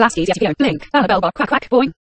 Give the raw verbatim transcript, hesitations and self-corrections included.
Plasties, yes, yo, blink, bella bell, quack, quack, boing.